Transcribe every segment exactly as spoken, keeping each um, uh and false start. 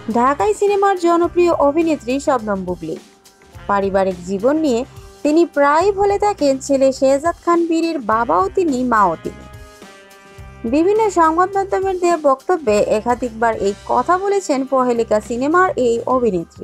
ঢাকাই সিনেমার জনপ্রিয় অভিনেত্রী শবনম বুবলি। পারিবারিক জীবন নিয়ে তিনি প্রায়ই বলে থাকেন ছেলে শেহজাদ খান বীরের বাবাও তিনি, মাও তিনি। বিভিন্ন সংবাদ মাধ্যমের দেওয়া বক্তব্যে একাধিকবার এই কথা বলেছেন প্রহেলিকা সিনেমার এই অভিনেত্রী।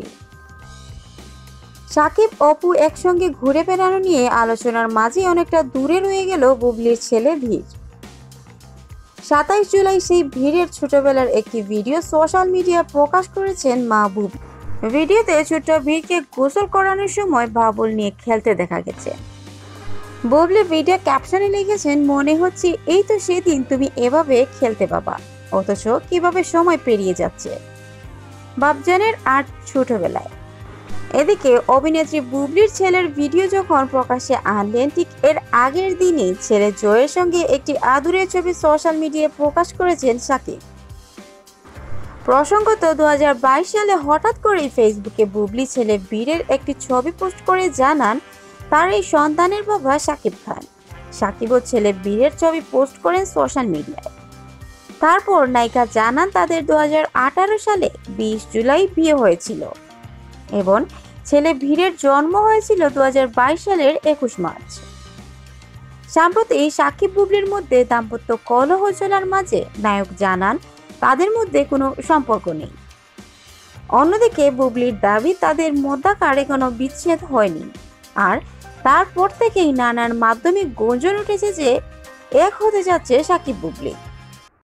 সাকিব অপু একসঙ্গে ঘুরে বেড়ানো নিয়ে আলোচনার মাঝে অনেকটা দূরে রয়ে গেল বুবলির ছেলে ভিড়। সাতাইশ জুলাই সেই ভিড়ের ছোটবেলার একটি ভিডিও সোশ্যাল মিডিয়া প্রকাশ করেছেন মা বুবলি। ভিডিওতে ছোট্ট ভিড়কে গোসল করানোর সময় বাবুল নিয়ে খেলতে দেখা গেছে। বুবলি ভিডিও ক্যাপশনে লিখেছেন, মনে হচ্ছে এই তো সেদিন তুমি এভাবে খেলতে পাবা, অথচ কিভাবে সময় পেরিয়ে যাচ্ছে বাপজানের আর ছোটবেলায়। এদিকে অভিনেত্রী বুবলির ছেলের ভিডিও যখন প্রকাশ্যে আনলেন, ঠিক এর আগের দিনই ছেলে জয়ের সঙ্গে একটি আদুরের ছবি সোশ্যাল মিডিয়ায় প্রকাশ করেছেন সাকিব। প্রসঙ্গত দু হাজার বাইশ সালে হঠাৎ করেই ফেসবুকে বুবলি ছেলে বীরের একটি ছবি পোস্ট করে জানান তার এই সন্তানের বাবা সাকিব খান। সাকিবও ছেলে বীরের ছবি পোস্ট করেন সোশ্যাল মিডিয়ায়। তারপর নায়িকা জানান তাদের দু হাজার আঠারো সালে বিশ জুলাই বিয়ে হয়েছিল এবং ছেলে বীরের জন্ম হয়েছিল দু হাজার বাইশ সালের একুশ মার্চ। সম্প্রতি সাকিব বুবলির মধ্যে দাম্পত্য কলহ চলার মাঝে নায়ক জানান তাদের মধ্যে কোনো সম্পর্ক নেই। অন্যদিকে বুবলির দাবি তাদের মধ্যকার কোনো বিচ্ছেদ হয়নি, আর তারপর থেকেই নানার মাধ্যমে গুঞ্জন উঠেছে যে এক হতে যাচ্ছে সাকিব বুবলি।